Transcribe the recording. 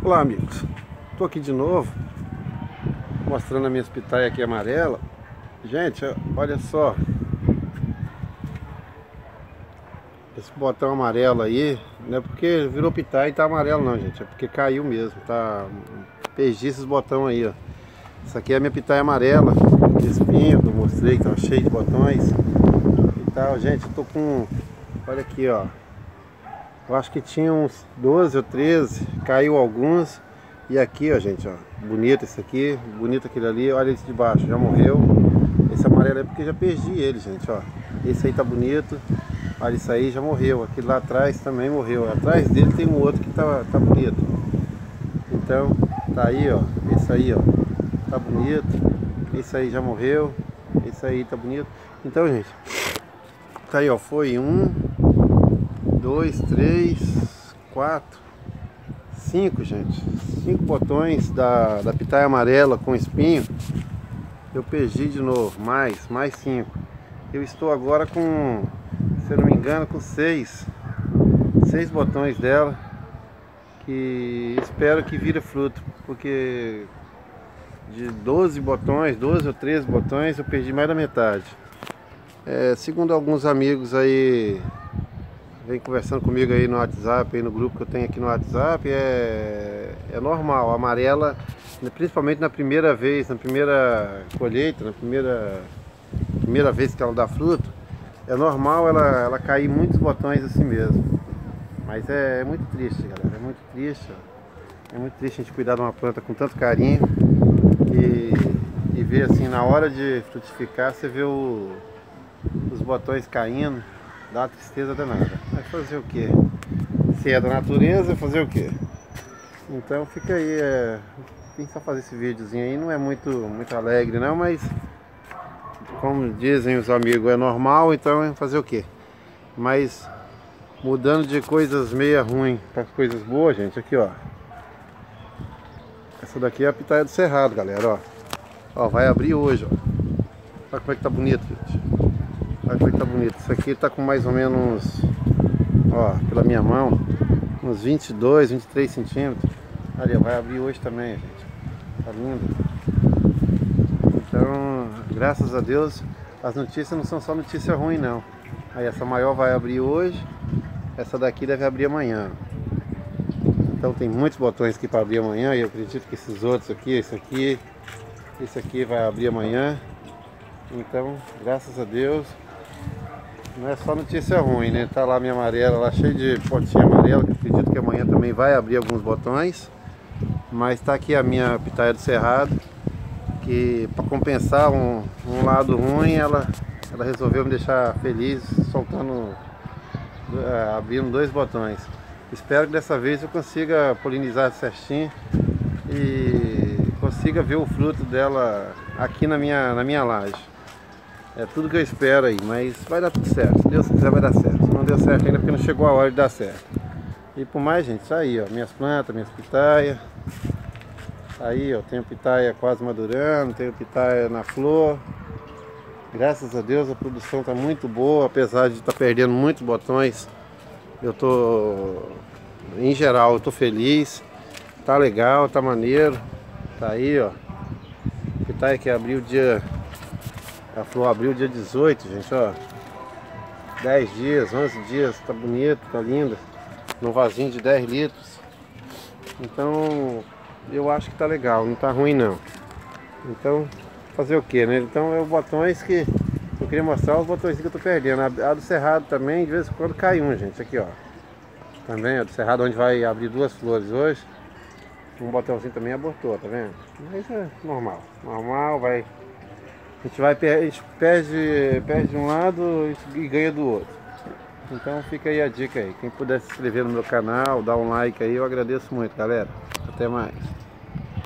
Olá amigos, estou aqui de novo mostrando a minha pitaia aqui amarela. Gente, olha só esse botão amarelo aí, não é porque virou pitaia e tá amarelo não, gente, é porque caiu mesmo, tá? Perdi esses botões aí, ó. Isso aqui é a minha pitaia amarela, espinho que eu mostrei, que tava cheio de botões e tal. Gente, eu tô com, olha aqui, ó, eu acho que tinha uns 12 ou 13, caiu alguns. E aqui, ó, gente, ó, bonito esse aqui, bonito aquele ali, olha esse de baixo, já morreu. Esse amarelo é porque já perdi ele, gente, ó. Esse aí tá bonito, olha, isso aí já morreu. Aquele lá atrás também morreu, atrás dele tem um outro que tá bonito. Então, tá aí, ó, esse aí, ó, tá bonito. Esse aí já morreu, esse aí tá bonito. Então, gente, tá aí, ó, foi 1, 2, 3, 4, 5, gente. 5 botões da pitaia amarela com espinho. Eu perdi de novo, mais 5. Eu estou agora com, se eu não me engano, com 6 botões dela, que espero que vire fruto, porque de 12 botões, 12 ou 13 botões, eu perdi mais da metade. Segundo alguns amigos aí vem conversando comigo aí no WhatsApp, aí no grupo que eu tenho aqui no WhatsApp, é normal, a amarela, principalmente na primeira vez, na primeira colheita, na primeira vez que ela dá fruto, é normal ela cair muitos botões assim mesmo. Mas é muito triste, galera, é muito triste, ó. É muito triste a gente cuidar de uma planta com tanto carinho e ver assim, na hora de frutificar, você vê os botões caindo. Dá uma tristeza danada. Vai fazer o que? Se é da natureza, fazer o que? Então fica aí, quem só fazer esse videozinho aí não é muito alegre não, mas como dizem os amigos, é normal, então é fazer o que? Mas mudando de coisas meia ruim para coisas boas, gente, aqui ó. Essa daqui é a pitaia do cerrado, galera, ó. Ó, vai abrir hoje, ó. Olha como é que tá bonito, gente. Olha como é que tá bonito. Isso aqui tá com mais ou menos, ó, pela minha mão, uns 22, 23 centímetros. Ali, ó, vai abrir hoje também, gente. Tá lindo. Então, graças a Deus, as notícias não são só notícia ruim, não. Aí, essa maior vai abrir hoje. Essa daqui deve abrir amanhã. Então, tem muitos botões aqui para abrir amanhã. E eu acredito que esses outros aqui, esse aqui vai abrir amanhã. Então, graças a Deus. Não é só notícia ruim, né? Tá lá minha amarela, lá cheia de potinha amarela, que eu acredito que amanhã também vai abrir alguns botões. Mas tá aqui a minha pitaia do cerrado, que para compensar um lado ruim, ela resolveu me deixar feliz, soltando, abrindo 2 botões. Espero que dessa vez eu consiga polinizar certinho e consiga ver o fruto dela aqui na minha laje. É tudo que eu espero aí, mas vai dar tudo certo. Se Deus quiser vai dar certo. Se não deu certo ainda porque não chegou a hora de dar certo. E por mais, gente, isso aí, ó, minhas plantas, minhas pitaias. Aí, ó, tenho pitaia quase madurando, tenho pitaia na flor. Graças a Deus a produção tá muito boa, apesar de estar perdendo muitos botões. Eu tô, em geral, eu tô feliz. Tá legal, tá maneiro. Tá aí, ó. Pitaia que abriu o dia... A flor abriu dia 18, gente, ó. 10 dias, 11 dias, tá bonito, tá linda. Num vasinho de 10 litros. Então, eu acho que tá legal, não tá ruim não. Então, fazer o que, né? Então, é os botões que eu queria mostrar, os botões que eu tô perdendo. A do cerrado também, de vez em quando cai um, gente, aqui, ó. Também, a do cerrado, onde vai abrir 2 flores hoje. Um botãozinho também abortou, tá vendo? Mas é normal, vai... A gente perde de um lado e ganha do outro. Então fica aí a dica aí. Quem puder se inscrever no meu canal, dar um like aí, eu agradeço muito, galera. Até mais.